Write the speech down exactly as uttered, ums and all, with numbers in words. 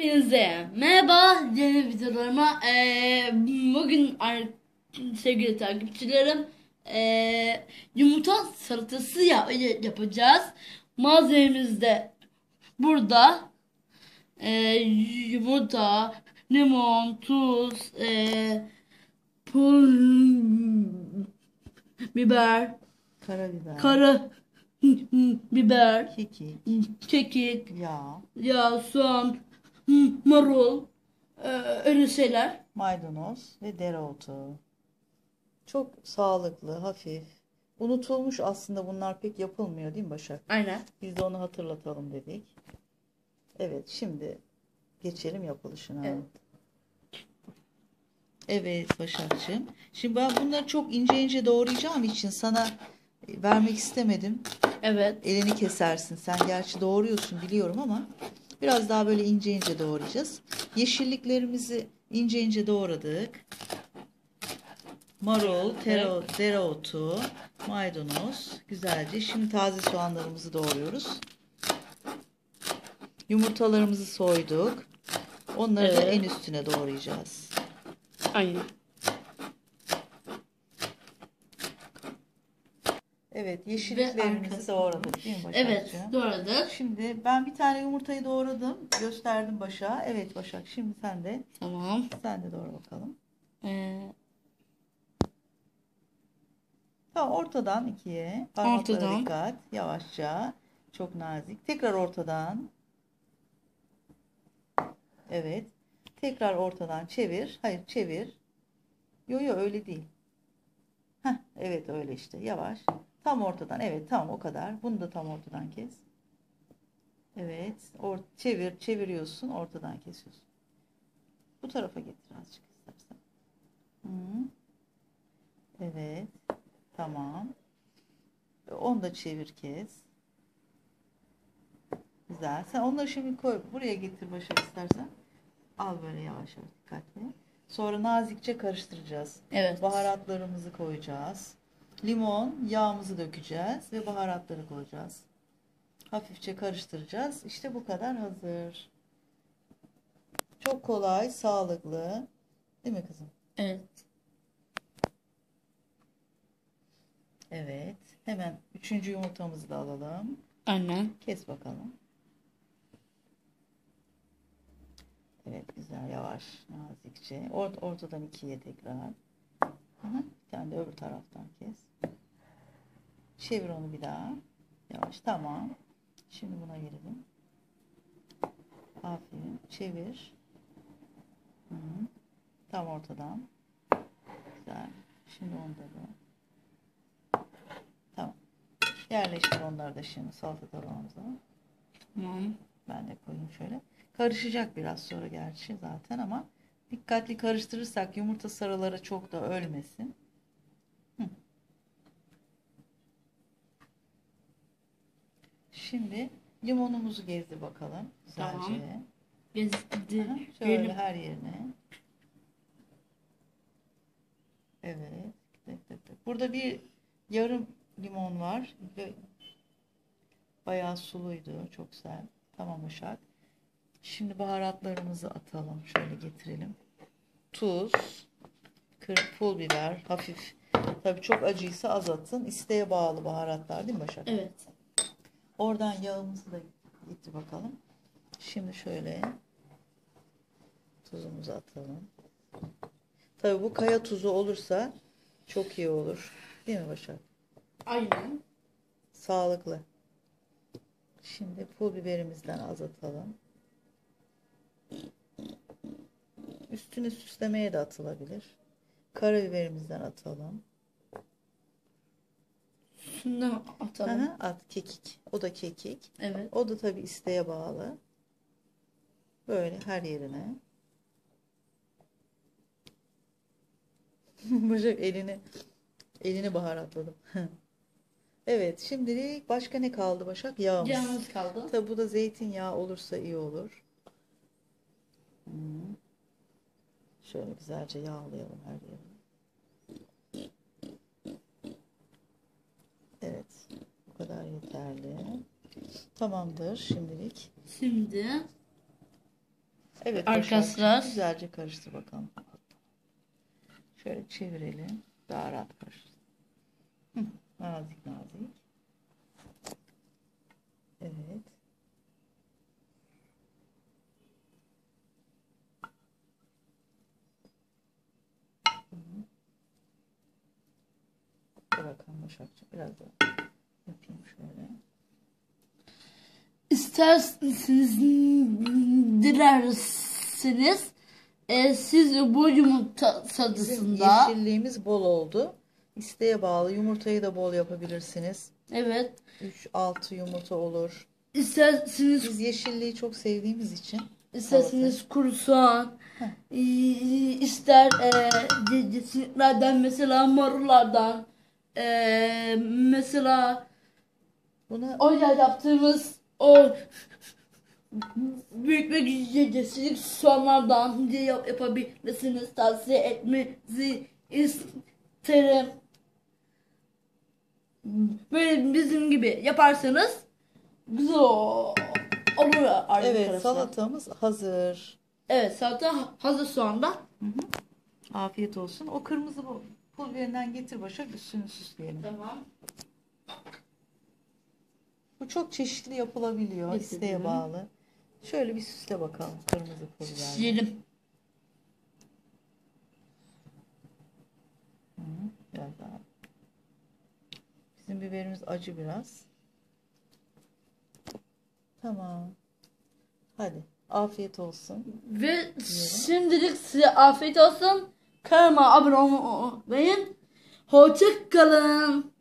Hepinize merhaba yeni videolarıma. Ee, bugün ar- sevgili takipçilerim, ee, yumurta salatası ya yapacağız. Malzememiz de burada. Ee, Yumurta, limon, tuz, ee, pul biber, Karabiber, kara biber, kekik, kekik, yağ, ya soğan, marul, e, öyle şeyler. maydanoz ve dereotu. Çok sağlıklı, hafif. Unutulmuş aslında, bunlar pek yapılmıyor değil mi Başak? Aynen. Biz de onu hatırlatalım dedik. Evet, şimdi geçelim yapılışına. Evet. Evet Başakçığım. Şimdi ben bunları çok ince ince doğrayacağım için sana vermek istemedim. Evet. Elini kesersin. Sen gerçi doğruyorsun biliyorum ama biraz daha böyle ince ince doğrayacağız. Yeşilliklerimizi ince ince doğradık. Marul, tero, dereotu, maydanoz güzelce. Şimdi taze soğanlarımızı doğruyoruz. Yumurtalarımızı soyduk. Onları da Evet. en üstüne doğrayacağız. Aynen. Evet, Ve yeşilliklerimizi arkasından. doğradık değil mi Evet, Başakcığım? doğradık. Şimdi ben bir tane yumurtayı doğradım. Gösterdim Başak'a. Evet Başak, şimdi sen de Tamam. sen de doğra bakalım. Ee, Tamam, ortadan ikiye. Parmaklara Ortadan. dikkat. Yavaşça. Çok nazik. Tekrar ortadan. Evet. Tekrar ortadan çevir. Hayır, çevir. Yo yo, öyle değil. Heh, evet öyle işte. Yavaş. Tam ortadan. Evet, tamam, o kadar. Bunu da tam ortadan kes. Evet. Or çevir. Çeviriyorsun. Ortadan kesiyorsun. Bu tarafa getir azıcık istersen. Hı. Evet. Tamam. Onu da çevir, kes. Güzel. Sen onları şimdi koy. Buraya getir Başak istersen. Al böyle yavaş yavaş, dikkatli. Sonra nazikçe karıştıracağız. Evet. Baharatlarımızı koyacağız. Limon, yağımızı dökeceğiz ve baharatları koyacağız. Hafifçe karıştıracağız. İşte bu kadar, hazır. Çok kolay, sağlıklı. Değil mi kızım? Evet. Evet. Hemen üçüncü yumurtamızı da alalım. Aynen. Kes bakalım. Evet, güzel, yavaş, nazikçe. Ort ortadan ikiye tekrar. Aha, bir tane de öbür taraftan kes. Çevir onu bir daha. Yavaş, tamam. Şimdi buna girelim. Aferin. Çevir. Hı -hı. Tam ortadan. Güzel. Şimdi onu da bu. Tamam. Yerleştir onları da şimdi salata tabağımıza. Tamam. Ben de koyayım şöyle. Karışacak biraz sonra gerçi zaten ama dikkatli karıştırırsak yumurta sarıları çok da ölmesin. Hı. Şimdi limonumuzu gezdir bakalım. Güzelce. Tamam. Gezdi. Aha, şöyle her yerine. Evet. Tık tık tık. Burada bir yarım limon var. Bayağı suluydu. Çok güzel. Tamam Uşak. Şimdi baharatlarımızı atalım. Şöyle getirelim. Tuz. Kır, pul biber. Hafif. Tabii çok acıysa az atın. İsteğe bağlı baharatlar değil mi Başak? Evet. Oradan yağımızı da getir bakalım. Şimdi şöyle tuzumuzu atalım. Tabii bu kaya tuzu olursa çok iyi olur. Değil mi Başak? Aynen. Sağlıklı. Şimdi pul biberimizden az atalım. Üstüne süslemeye de atılabilir. Karabiberimizden atalım. Şundan atalım. Aha, at kekik. O da kekik. Evet. O da tabii isteğe bağlı. Böyle her yerine. Başak elini elini baharatladım. Evet, şimdilik başka ne kaldı Başak? Yağımız. Yağımız kaldı. Tabii bu da zeytinyağı olursa iyi olur. Hmm. Şöyle güzelce yağlayalım her yerini. Evet, bu kadar yeterli. Tamamdır şimdilik. Şimdi Evet Arkadaşlar. Başak'cığım, güzelce karıştır bakalım. Şöyle çevirelim. Daha rahat karıştır. Hı, nazik nazik. Evet. Dur bakalım Başak'cığım. Biraz daha yapayım şöyle. İsterseniz dilerseniz e, siz bu yumurta Bizim sadısında yeşilliğimiz bol oldu. İsteğe bağlı. Yumurtayı da bol yapabilirsiniz. evet üç altı yumurta olur. isterseniz Biz yeşilliği çok sevdiğimiz için isterseniz kuru soğan e, ister e, cesinlerden mesela marullardan e, mesela buna o ya yaptığımız o büyük ve cesinlik soğanlardan diye yap yapabilirsiniz. Tavsiye etmenizi isterim. Böyle bizim gibi yaparsanız güzel o- olur arkadaşlar. evet salatamız hazır. Evet salata hazır şu anda. Hı hı. Afiyet olsun. O kırmızı bu pul biberinden getir Başak, üstünü süsleyelim. Tamam. Bu çok çeşitli yapılabiliyor. Getirdim. İsteğe bağlı. Şöyle bir süsle bakalım kırmızı pul biberle. Yiyelim. Hı, biraz daha. Bizim biberimiz acı biraz. Tamam. Hadi afiyet olsun. Ve şimdilik size afiyet olsun. Kanalıma abone olmayı unutmayın. Hoşça kalın.